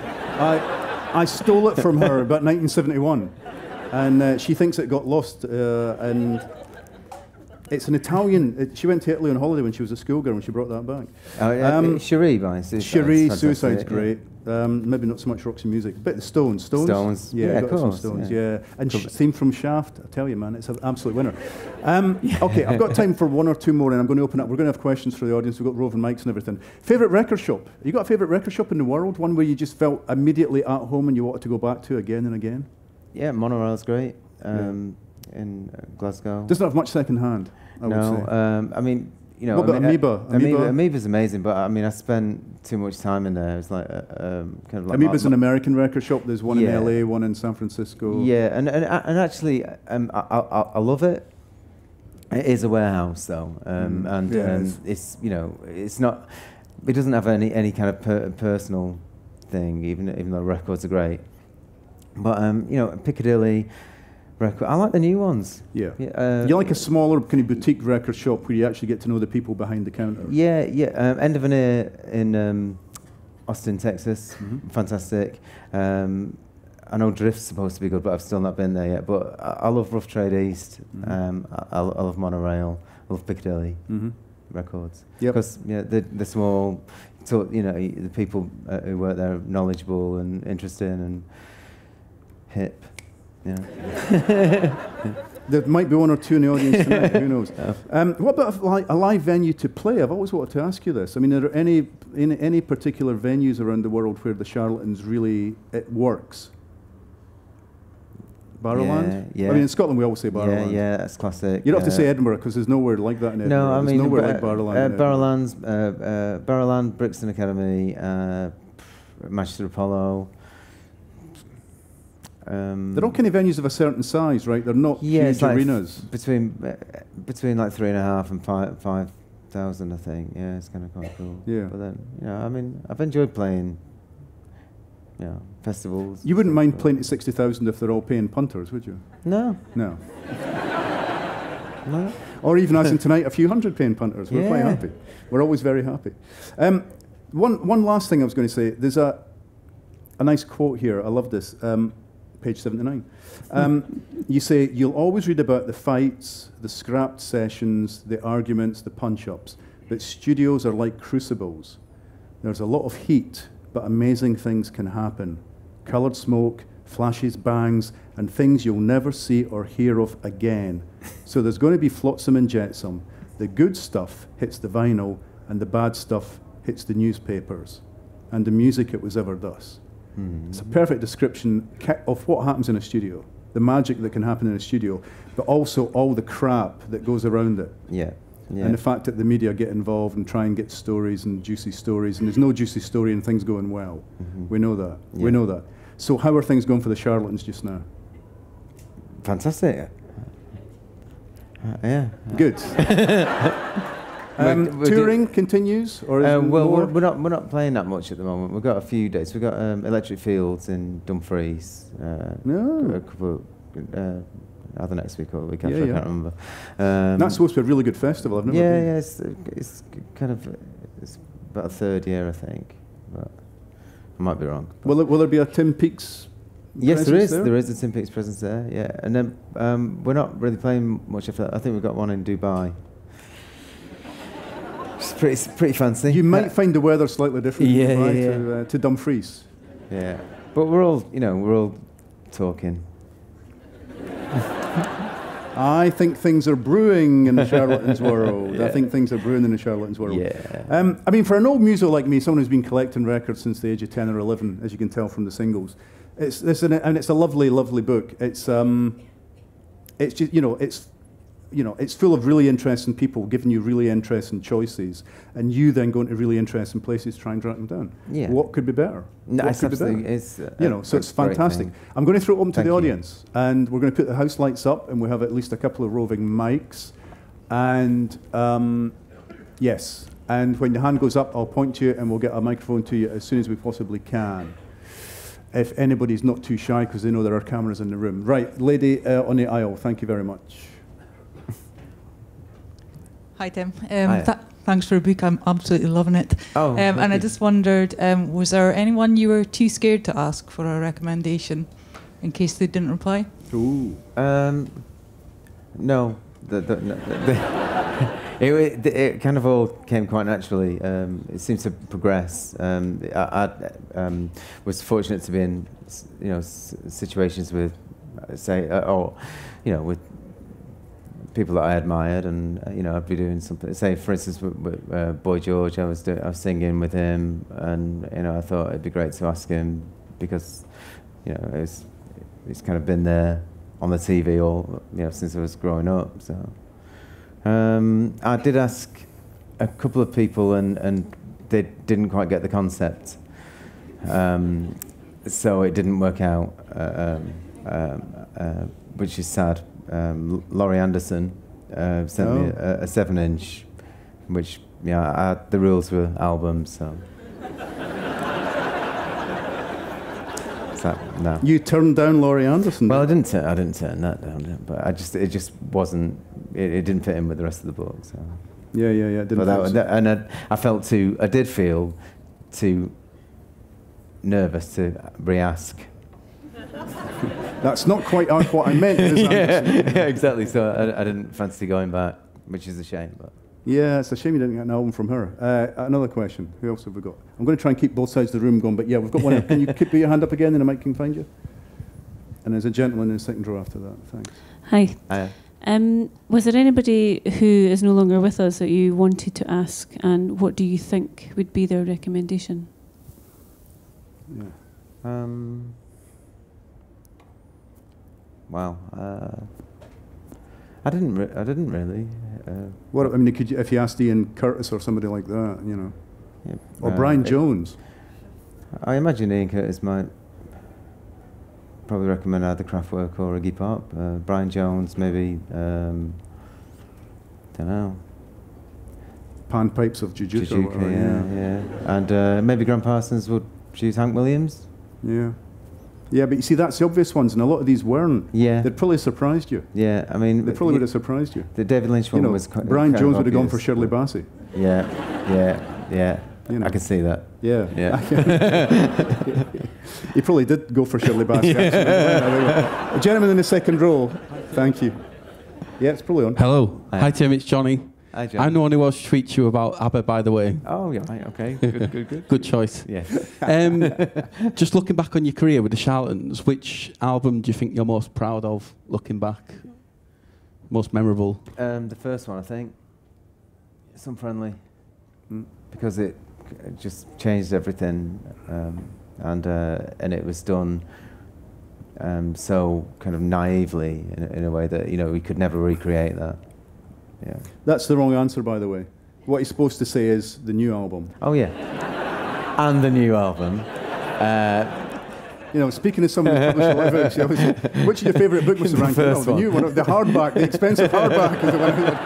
I I stole it from her about nineteen seventy-one. And uh, she thinks it got lost, uh, and it's an Italian. It, she went to Italy on holiday when she was a schoolgirl, and she brought that back. Oh, yeah, um, Cherie by Suicide. Cherie, Suicide's great. Yeah. Um, maybe not so much Roxy Music, but the Stones. Stones. Stones. Yeah, yeah got of course. Some Stones. Yeah, yeah. and sh- theme from Shaft. I tell you, man, it's an absolute winner. Um, okay, I've got time for one or two more, and I'm going to open up. We're going to have questions for the audience. We've got roving mics and everything. Favorite record shop? You got a favorite record shop in the world? One where you just felt immediately at home and you wanted to go back to again and again? Yeah, Monorail's great. Um, yeah. In uh, Glasgow. Doesn't have much second hand, I no, would say. Um, I mean, you know... What about I mean, Amoeba? Uh, Amoeba? Amoeba's amazing, but I mean, I spent too much time in there. It's like, uh, um, kind of like... Amoeba's an American record shop. There's one yeah. in L A, one in San Francisco. Yeah, and and, and actually, um, I, I, I love it. It is a warehouse, though, um, mm. and yeah, um, it's, you know, it's not... It doesn't have any, any kind of per personal thing, even, even though records are great. But, um, you know, Piccadilly... Record. I like the new ones. Yeah. yeah uh, you like a smaller kind of boutique record shop where you actually get to know the people behind the counter. Yeah, yeah. Um, End of an Ear in um, Austin, Texas. Mm-hmm. Fantastic. Um, I know Drift's supposed to be good, but I've still not been there yet. But I, I love Rough Trade East. Mm-hmm. um, I, I love Monorail. I love Piccadilly mm-hmm. Records. Because yeah, they're, they're small. So, you know, the people uh, who work there are knowledgeable and interesting and hip. Yeah. There might be one or two in the audience tonight, who knows. Um, what about a, li- a live venue to play? I've always wanted to ask you this. I mean, are there any, any, any particular venues around the world where the Charlatans really, it works? Barrowland? Yeah, yeah. I mean, in Scotland we always say Barrowland. Yeah, yeah, that's classic. You don't have uh, to say Edinburgh because there's nowhere like that in Edinburgh. No, I there's mean, nowhere uh, like Barrowland. Uh, Barrowland's, uh, uh, Barrowland, Brixton Academy, uh, Madchester Apollo. Um, They're all kind of venues of a certain size, right? They're not yeah, huge it's like arenas. F- between uh, between like three and a half and five five thousand, I think. Yeah, it's kind of quite cool. Yeah. But then, you know, I mean, I've enjoyed playing, you know, festivals. You wouldn't mind playing to sixty thousand if they're all paying punters, would you? No. No. No. Or even as in tonight, a few hundred paying punters. We're yeah. quite happy. We're always very happy. Um, one one last thing I was going to say. There's a a nice quote here. I love this. Um, page seventy-nine. Um, you say, you'll always read about the fights, the scrapped sessions, the arguments, the punch-ups, but studios are like crucibles. There's a lot of heat, but amazing things can happen. Coloured smoke, flashes, bangs, and things you'll never see or hear of again. So there's going to be flotsam and jetsam. The good stuff hits the vinyl, and the bad stuff hits the newspapers. And the music, it was ever thus. Mm-hmm. It's a perfect description of what happens in a studio, the magic that can happen in a studio, but also all the crap that goes around it. Yeah. Yeah. And the fact that the media get involved and try and get stories and juicy stories, and there's no juicy story in things going well. Mm-hmm. We know that. Yeah. We know that. So how are things going for the Charlatans just now? Fantastic. Uh, yeah. Good. um, we're, we're touring continues, or is um, well, more? We're, we're not we're not playing that much at the moment. We've got a few dates. We've got um, Electric Fields in Dumfries. Uh, no. A couple. Uh, either next week or the week after. Yeah, yeah. I can't remember. Um, That's supposed to be a really good festival. I've never yeah, been. Yeah, it's, it's kind of it's about a third year, I think. But I might be wrong. Will there, will there be a Tim Peaks? Yes, there is. There? there is a Tim Peaks presence there. Yeah, and then um, we're not really playing much of that. I think we've got one in Dubai. It's pretty, it's pretty fancy. You might find the weather slightly different. Yeah, in Dubai yeah, yeah. To, uh, to Dumfries. Yeah, but we're all, you know, we're all talking. I think things are brewing in the Charlatans world. Yeah. I think things are brewing in the Charlatans world. Yeah. Um, I mean, for an old muso like me, someone who's been collecting records since the age of ten or eleven, as you can tell from the singles, it's this, and it's a lovely, lovely book. It's, um, it's just, you know, it's, you know, it's full of really interesting people giving you really interesting choices, and you then going to really interesting places to try and track them down. Yeah. What could be better? No, what it's could be better? It's, uh, you know, so it's fantastic. I'm going to throw it open to Thank the you. audience, and we're going to put the house lights up, and we have at least a couple of roving mics, and um, yes, and when the hand goes up, I'll point to you, and we'll get a microphone to you as soon as we possibly can. If anybody's not too shy, because they know there are cameras in the room. Right, lady uh, on the aisle, thank you very much. Hi, Tim. Um, th thanks for the book. I'm absolutely loving it. Oh, um, and I just wondered, um, was there anyone you were too scared to ask for a recommendation in case they didn't reply? Ooh. Um, no. The, the, no the, it, it, it kind of all came quite naturally. Um, it seemed to progress. Um, I, I um, was fortunate to be in, you know, s situations with, say, uh, or, you know, with people that I admired, and uh, you know, I'd be doing something. Say, for instance, with, with uh, Boy George, I was do I was singing with him, and you know, I thought it'd be great to ask him because, you know, it's it's kind of been there on the T V all, you know, since I was growing up. So um, I did ask a couple of people, and and they didn't quite get the concept, um, so it didn't work out, uh, um, um, uh, which is sad. Um, Laurie Anderson uh, sent oh. me a, a seven-inch, which, yeah, I, the rules were albums, so. so no. You turned down Laurie Anderson? Well, I didn't. Turn, I didn't turn that down, but I just it just wasn't. It, it didn't fit in with the rest of the book. So. Yeah, yeah, yeah. Didn't but that, so. that, and I, I felt too. I did feel too nervous to re-ask. That's not quite what I meant. Is yeah, yeah, exactly. So I, I didn't fancy going back, which is a shame. But yeah, it's a shame you didn't get an album from her. Uh, another question. Who else have we got? I'm going to try and keep both sides of the room going, but yeah, we've got one. Can you keep your hand up again, and the mic can find you? And there's a gentleman in the second row after that. Thanks. Hi. Hi. Um, was there anybody who is no longer with us that you wanted to ask, and what do you think would be their recommendation? Yeah. Um. Wow. Uh, I didn't. Re I didn't really. Uh, what I mean, could you, if you asked Ian Curtis or somebody like that, you know, yeah, or uh, Brian it, Jones. I imagine Ian Curtis might probably recommend either Kraftwerk or Iggy Pop. Uh, Brian Jones, maybe. Um, don't know. Panpipes of Jujutsu. Jujutsu, yeah, yeah, yeah. And uh, maybe Graham Parsons would choose Hank Williams. Yeah. Yeah, but you see, that's the obvious ones, and a lot of these weren't. Yeah. They'd probably surprised you. Yeah, I mean... They probably would have surprised you. The David Lynch one you know, was quite... Brian Jones would have gone obvious. for Shirley Bassey. Yeah, yeah, yeah. You know. I can see that. Yeah. Yeah. He probably did go for Shirley Bassey, actually. A gentleman in the second row. Thank you. Yeah, it's probably on. Hello. Hi, Hi Tim, it's Johnny. Hi, John. I'm the one who was tweet you about ABBA, by the way. Oh, yeah, right, okay. Good, good, good. Good choice. Yes. Um, just looking back on your career with the Charlatans, which album do you think you're most proud of, looking back? Most memorable? Um, the first one, I think. It's Unfriendly. Mm. Because it, it just changed everything. Um, and uh, and it was done um, so kind of naively in, in a way that, you know, we could never recreate that. Yeah. That's the wrong answer, by the way. What he's supposed to say is the new album. Oh, yeah. And the new album. Uh, You know, speaking of somebody who published a live she always said, which is your favourite book, Mister Rankin? first Oh, the one. new one, the hardback, the expensive hardback is the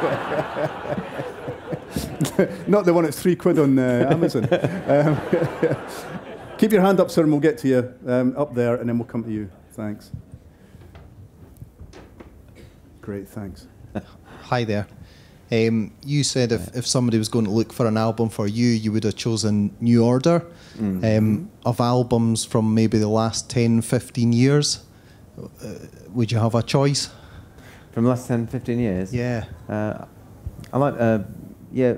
one. Not the one that's three quid on uh, Amazon. Um, keep your hand up, sir, and we'll get to you um, up there, and then we'll come to you. Thanks. Great, thanks. Hi there. Um, you said if, if somebody was going to look for an album for you, you would have chosen New Order. Mm-hmm. um, of albums from maybe the last ten, fifteen years. Uh, would you have a choice? From the last ten, fifteen years? Yeah. Uh, I like, uh, yeah.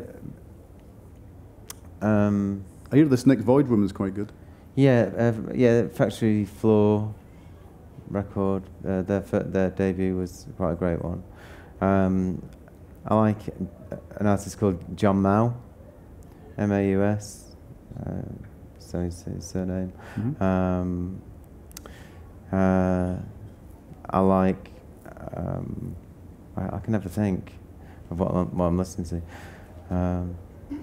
Um, I hear this Nick Void woman's quite good. Yeah, uh, yeah, Factory Floor record, uh, their, their debut was quite a great one. Um, I like an artist called John Mao, M A U S. Uh, so his, his surname. Mm-hmm. um, uh, I like. Um, I, I can never think of what I'm, what I'm listening to. Um,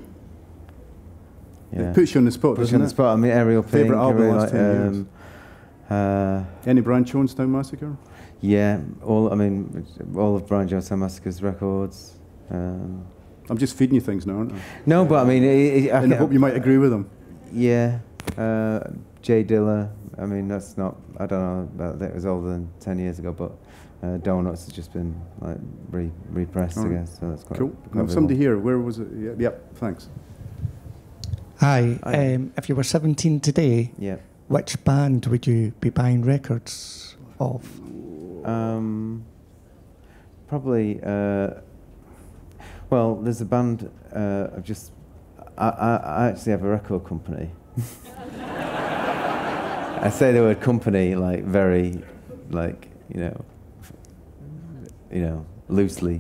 yeah. It puts you on the spot, puts doesn't you on it? the spot. I mean, Ariel Pink. Favourite album really last like, ten um, years. Uh, Any Brian Jonestown Massacre? Yeah, all. I mean, all of Brian Jonestown Massacre's records. Um, I'm just feeding you things now, aren't I? No, but I mean, it, it, I, and I hope you might agree with them. Yeah, uh, Jay Dilla. I mean, that's not. I don't know. About that. It was older than ten years ago, but uh, Donuts has just been like re repressed, right. I guess. So that's quite cool. Quite Somebody here. Where was it? Yeah, yep. Thanks. Hi. Um, if you were seventeen today, yeah. which band would you be buying records of? Um, probably. Uh, well, there's a band. Uh, I've just. I, I, I actually have a record company. I say the word company like very, like you know, you know, loosely.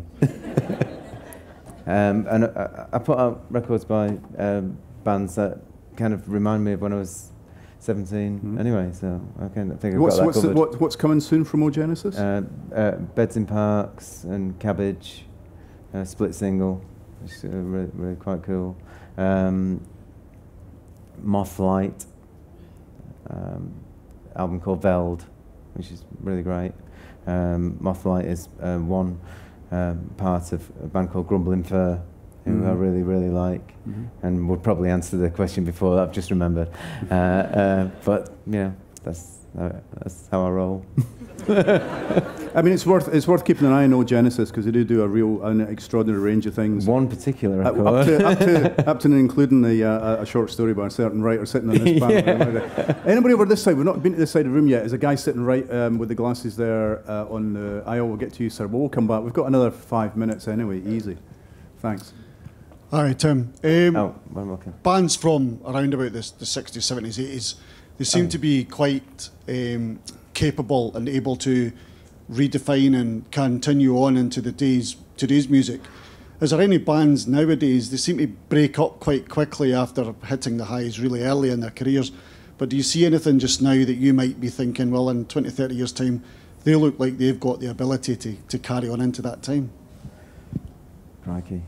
um, and I, I put out records by um, bands that kind of remind me of when I was seventeen. Mm-hmm. Anyway, so I kind of think I've what's, got that what's, the, covered. what, what's coming soon from O Genesis? Uh, uh, Beds in Parks and Cabbage, uh, split single, which is uh, really, really quite cool. Um, Mothlight, um, album called Veld, which is really great. Um, Mothlight is uh, one um, part of a band called Grumbling Fur, who mm-hmm. I really, really like, mm-hmm. and would probably answer the question before that I've just remembered. uh, uh, but, you know, that's, uh, that's how I roll. I mean, it's worth it's worth keeping an eye on O Genesis because they do do a real an extraordinary range of things. One particular record. Uh, up, to, up to up to and including the uh, a short story by a certain writer sitting on this panel. Yeah. Anybody over this side? We've not been to this side of the room yet. There's a guy sitting right um, with the glasses there uh, on the aisle. We'll get to you, sir. But we'll come back. We've got another five minutes anyway. Easy. Thanks. Hi, Tim. Um, oh, one more. Bands from around about this, the sixties, seventies, eighties, they seem oh. to be quite um, capable and able to redefine and continue on into the days today's music. Is there any bands nowadays, they seem to break up quite quickly after hitting the highs really early in their careers, but do you see anything just now that you might be thinking, well, in twenty, thirty years' time, they look like they've got the ability to, to carry on into that time? Crikey.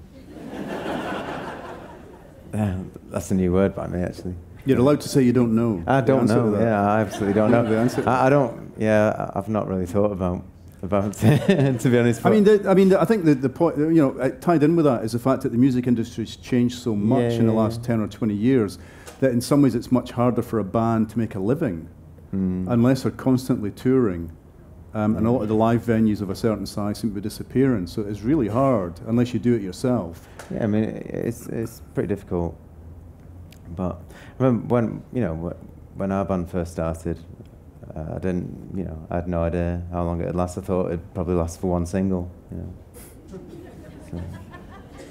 uh, that's a new word by me, actually. You're allowed to say you don't know. I don't know. Yeah, I absolutely don't know. The answer. I, I don't. Yeah, I've not really thought about about it, to be honest. I mean, the, I mean, the, I think the the point, you know, uh, tied in with that is the fact that the music industry's changed so much yeah, in the yeah, last yeah. ten or twenty years that in some ways it's much harder for a band to make a living mm. unless they're constantly touring. Um, mm. And a lot of the live venues of a certain size seem to be disappearing. So it's really hard unless you do it yourself. Yeah, I mean, it's it's pretty difficult. But I remember when, you know, when our band first started, uh, I didn't, you know, I had no idea how long it would last. I thought it'd probably last for one single, you know. So,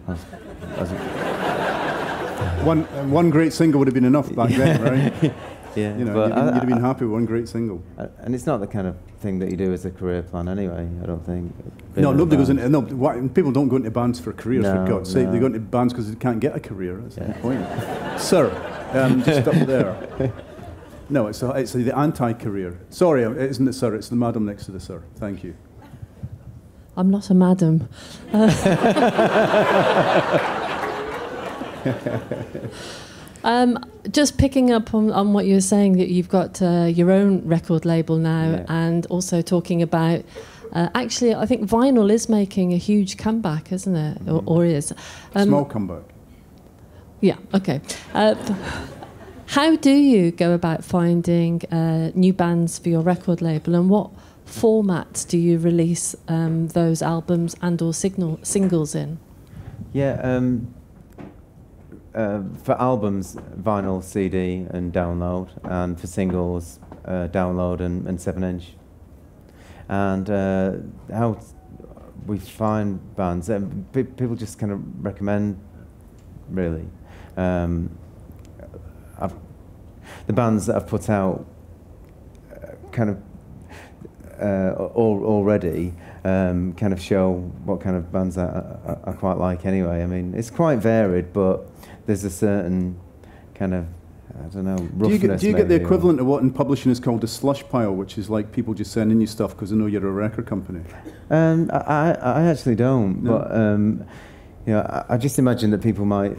I was, I was one, uh, one great single would have been enough back then, right? Yeah, you know, but you'd, been, I, you'd have been I, happy with one great single. I, and it's not the kind of thing that you do as a career plan anyway, I don't think. No, nobody goes into, no, why, people don't go into bands for careers, no, for God's sake. no. They go into bands because they can't get a career. That's yeah. the point. Sir, um, just up there. No, it's, a, it's a, the anti-career. Sorry, it isn't it, sir? It's the madam next to the sir. Thank you. I'm not a madam. Uh, um, just picking up on, on what you were saying, that you've got uh, your own record label now, yeah. and also talking about, uh, actually, I think vinyl is making a huge comeback, isn't it? Mm-hmm. or, or is. Um, Small comeback. Yeah, okay. Uh, how do you go about finding uh, new bands for your record label, and what formats do you release um, those albums and or signal, singles in? Yeah, um, uh, for albums, vinyl, C D and download, and for singles, uh, download and, and seven inch. And uh, how we find bands, um, pe people just kind of recommend, really. Um, I've, the bands that I've put out uh, kind of Uh, al already um, kind of show what kind of bands I, I, I quite like anyway. I mean, it's quite varied, but there's a certain kind of, I don't know, roughness. Do you get, do you get the maybe, equivalent of what in publishing is called a slush pile, which is like people just sending you stuff because they know you're a record company? Um, I, I actually don't, no. but um, you know, I, I just imagine that people might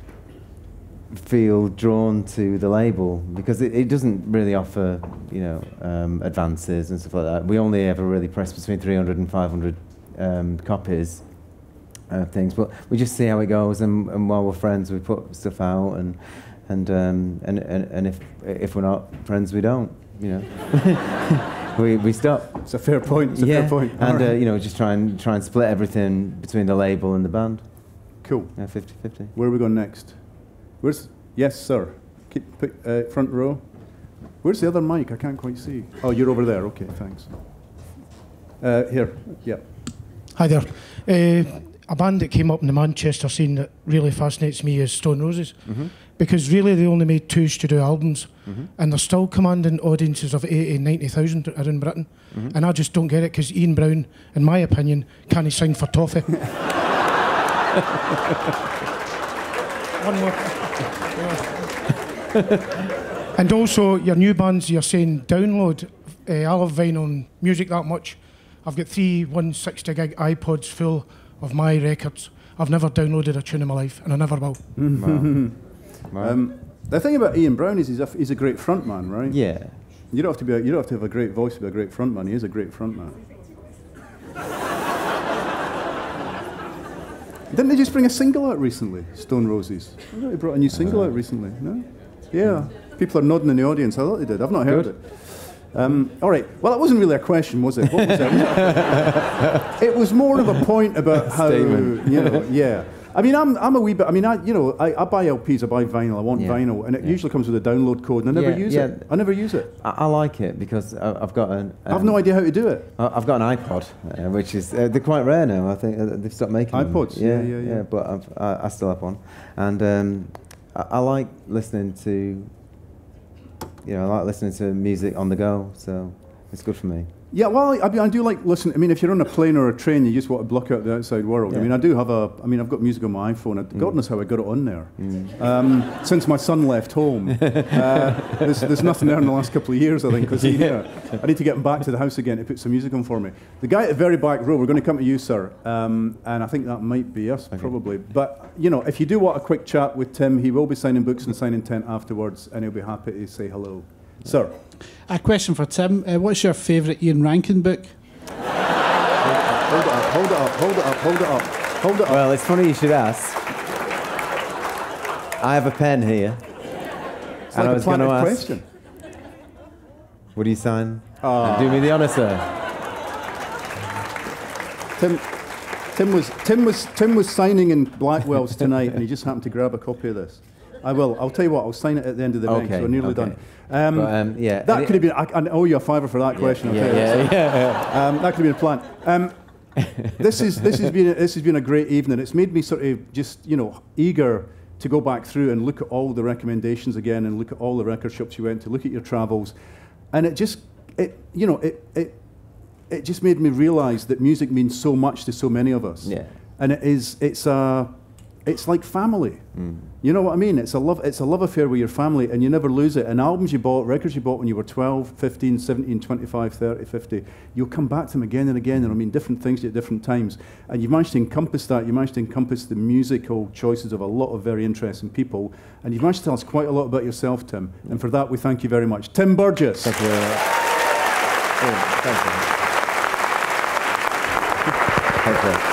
feel drawn to the label because it, it doesn't really offer, you know, um, advances and stuff like that. We only ever really press between three hundred and five hundred um, copies of things, but we just see how it goes, and, and while we're friends, we put stuff out, and and um, and, and and if if we're not friends, we don't, you know. we we stop. It's a fair point. It's a yeah. fair point. And right. uh, you know, just try and try and split everything between the label and the band. Cool. Yeah, fifty fifty. Where are we going next? Where's yes, sir. Keep uh, front row. Where's the other mic? I can't quite see. Oh, you're over there. Okay, thanks. Uh, here, yeah. Hi there. Uh, a band that came up in the Manchester scene that really fascinates me is Stone Roses, mm-hmm. because really they only made two studio albums, mm-hmm. and they're still commanding audiences of eighty, ninety thousand in Britain, mm-hmm. and I just don't get it because Ian Brown, in my opinion, can't sing for toffee. One more. And also, your new bands, you're saying download. Uh, I love vinyl and music that much. I've got three one hundred sixty gig iPods full of my records. I've never downloaded a tune in my life, and I never will. Wow. Wow. Um, the thing about Ian Brown is he's a, he's a great frontman, right? Yeah. You don't have to be. A, you don't have to have a great voice to be a great frontman. He is a great frontman. Didn't they just bring a single out recently, Stone Roses? I thought they brought a new single uh, out recently, no? Yeah. People are nodding in the audience. I thought they did. I've not heard Good. it. Um, all right. Well, that wasn't really a question, was it? What was it? It was more of a point about how, Statement. you know, yeah. I mean, I'm, I'm a wee bit, I mean, I, you know, I, I buy L Ps, I buy vinyl, I want yeah. vinyl, and it yeah. usually comes with a download code, and I never yeah, use yeah. it. I never use it. I, I like it because I, I've got an... Um, I have no idea how to do it. I, I've got an iPod, uh, which is, uh, they're quite rare now, I think. Uh, they've stopped making iPods, them. yeah, yeah, yeah. yeah. But I've, I, I still have one. And um, I, I like listening to, you know, I like listening to music on the go, so it's good for me. Yeah, well, I mean, I do like listening. I mean, if you're on a plane or a train, you just want to block out the outside world. Yeah. I mean, I do have a. I mean, I've got music on my iPhone. Mm. God knows how I got it on there. Mm. Um, since my son left home, uh, there's, there's nothing there in the last couple of years, I think. Because yeah. you know, I need to get him back to the house again to put some music on for me. The guy at the very back row, we're going to come to you, sir, um, and I think that might be us, okay. probably. But you know, if you do want a quick chat with Tim, he will be signing books and signing tent afterwards, and he'll be happy to say hello, yeah. Sir. A question for Tim. Uh, what's your favourite Ian Rankin book? Hold it up, hold it up, hold it up, hold it up, hold it up. Well, it's funny you should ask. I have a pen here. It's and like I was going to ask, question. Would you sign? Uh, do me the honour, sir. Tim, Tim was Tim was Tim was signing in Blackwell's tonight, and he just happened to grab a copy of this. I will. I'll tell you what. I'll sign it at the end of the okay, night. So we're nearly okay. done. Um, but, um, yeah, that could have been. I, I owe you a fiver for that yeah, question. I'll yeah, tell you yeah, yeah, yeah. Um, that could have been a plan. Um, this is this has been a, this has been a great evening. It's made me sort of just you know eager to go back through and look at all the recommendations again, and look at all the record shops you went to, look at your travels, and it just it you know it it it just made me realise that music means so much to so many of us. Yeah. And it is it's a it's like family. Mm. You know what I mean? It's a love it's a love affair with your family, and you never lose it. And albums you bought, records you bought when you were twelve, fifteen, seventeen, twenty-five, thirty, fifty, you'll come back to them again and again, and I mean different things at different times. And you've managed to encompass that. You managed to encompass the musical choices of a lot of very interesting people. And you've managed to tell us quite a lot about yourself, Tim. And for that, we thank you very much. Tim Burgess. Thank you very much. Oh, thank you. Thank you.